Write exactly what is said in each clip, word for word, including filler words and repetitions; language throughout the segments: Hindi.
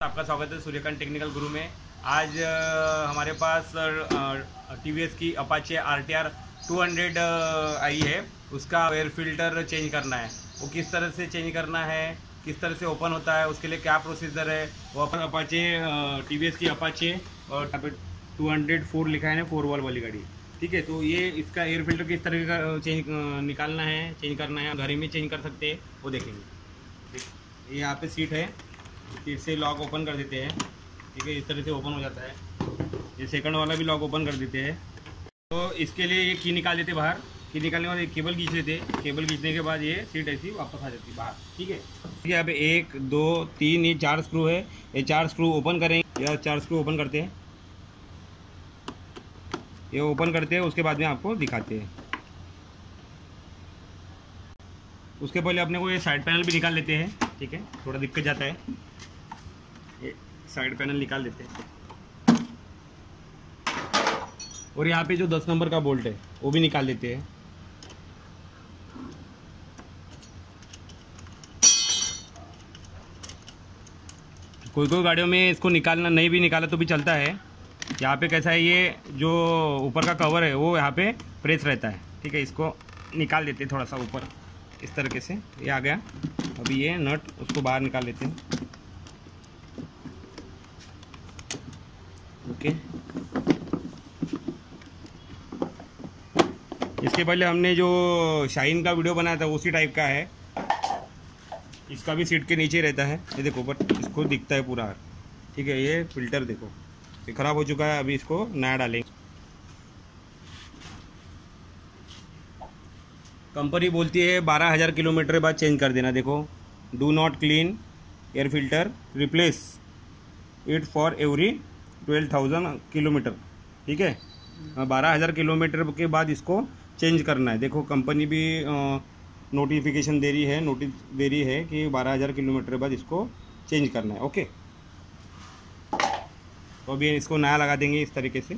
आपका स्वागत है सूर्यकांत टेक्निकल गुरु में। आज आ, हमारे पास टीवीएस की Apache R T R two hundred आई है। उसका एयर फिल्टर चेंज करना है। वो किस तरह से चेंज करना है, किस तरह से ओपन होता है, उसके लिए क्या प्रोसीजर है, वो अपन अपाचे टीवीएस की अपाचे और यहाँ पे टू हंड्रेड फोर लिखा है ना, फोर वॉल वाली गाड़ी। ठीक है, तो ये इसका एयर फिल्टर किस तरह का चेंज निकालना है, चेंज करना है, घर में चेंज कर सकते हैं, वो देखेंगे। ये यहाँ पे सीट है, सीट से लॉक ओपन कर देते हैं। ठीक है, इस तरह से ओपन हो जाता है। ये सेकंड वाला भी लॉक ओपन कर देते हैं। तो इसके लिए ये की निकाल देते बाहर। की निकालने के बाद एक केबल खींच लेते। केबल खींचने के बाद ये सीट ऐसी वापस आ जाती है बाहर। ठीक है, यहाँ पे एक दो तीन ये चार स्क्रू है। ये चार स्क्रू ओपन करेंगे, या चार स्क्रू ओपन करते हैं। ये ओपन करते हैं, उसके बाद में आपको दिखाते हैं। उसके पहले अपने को ये साइड पैनल भी निकाल लेते हैं। ठीक है, थोड़ा दिक्कत जाता है, ये साइड पैनल निकाल देते हैं। और यहाँ पे जो दस नंबर का बोल्ट है वो भी निकाल देते हैं। कोई कोई गाड़ियों में इसको निकालना नहीं भी निकाला तो भी चलता है। यहाँ पे कैसा है, ये जो ऊपर का कवर है वो यहाँ पे प्रेस रहता है। ठीक है, इसको निकाल देते हैं थोड़ा सा ऊपर, इस तरीके से। ये आ गया। अभी ये नट उसको बाहर निकाल लेते हैं। ओके, इसके पहले हमने जो शाइन का वीडियो बनाया था उसी टाइप का है। इसका भी सीट के नीचे रहता है। ये देखो, बट इसको दिखता है पूरा। ठीक है, ये फिल्टर देखो, ये ख़राब हो चुका है। अभी इसको नया डालेंगे। कंपनी बोलती है बारह हज़ार किलोमीटर बाद चेंज कर देना। देखो, do not clean air filter, replace it for every twelve thousand kilometer. ठीक है, बारह हज़ार किलोमीटर के बाद इसको चेंज करना है। देखो, कंपनी भी नोटिफिकेशन दे रही है, नोटिस दे रही है कि बारह हज़ार किलोमीटर बाद इसको चेंज करना है। ओके, तो अभी इसको नया लगा देंगे इस तरीके से।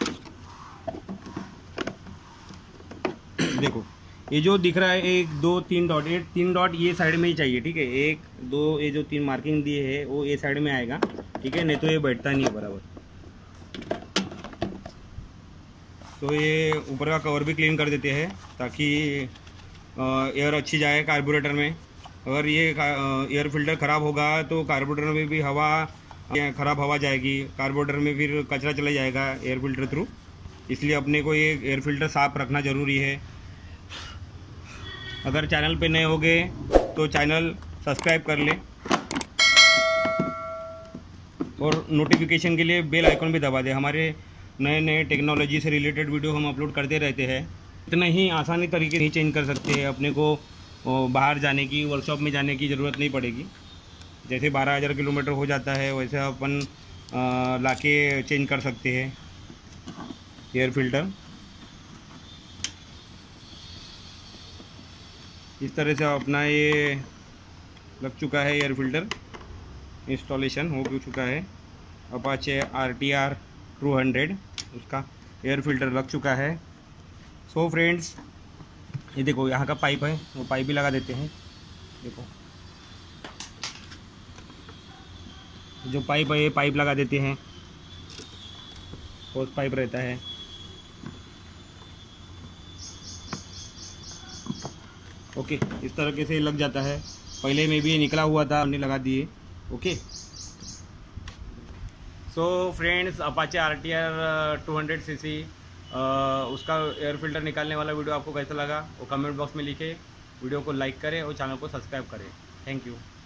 देखो, ये जो दिख रहा है एक दो तीन डॉट, ये तीन डॉट ये साइड में ही चाहिए। ठीक है, एक दो ये जो तीन मार्किंग दिए है वो ये साइड में आएगा। ठीक है, नहीं तो ये बैठता नहीं है बराबर। तो ये ऊपर का कवर भी क्लीन कर देते हैं ताकि एयर अच्छी जाए कार्बोरेटर में। अगर ये एयर फिल्टर ख़राब होगा तो कार्बोरेटर में भी हवा ख़राब हवा जाएगी, कार्बोरेटर में फिर कचरा चला जाएगा एयर फिल्टर थ्रू। इसलिए अपने को ये एयर फिल्टर साफ रखना ज़रूरी है। अगर चैनल पे नए होगे तो चैनल सब्सक्राइब कर ले और नोटिफिकेशन के लिए बेल आइकन भी दबा दे। हमारे नए नए टेक्नोलॉजी से रिलेटेड वीडियो हम अपलोड करते रहते हैं। इतना ही आसानी तरीके से चेंज कर सकते हैं। अपने को बाहर जाने की, वर्कशॉप में जाने की ज़रूरत नहीं पड़ेगी। जैसे बारह हज़ार किलोमीटर हो जाता है वैसे अपन लाके चेंज कर सकते हैं एयर फिल्टर। इस तरह से अपना ये लग चुका है, एयर फिल्टर इंस्टॉलेशन हो चुका है। Apache R T R two hundred उसका एयर फिल्टर लग चुका है। सो so फ्रेंड्स, ये देखो यहाँ का पाइप है, वो पाइप भी लगा देते हैं। देखो, जो पाइप है ये पाइप लगा देते हैं, होस पाइप रहता है। ओके, इस तरीके से लग जाता है। पहले में भी निकला हुआ था, हमने लगा दिए। Okay, so friends, Apache R T R two hundred C C उसका एयर फिल्टर निकालने वाला वीडियो आपको कैसा लगा वो कमेंट बॉक्स में लिखे। वीडियो को लाइक करें और चैनल को सब्सक्राइब करें। Thank you.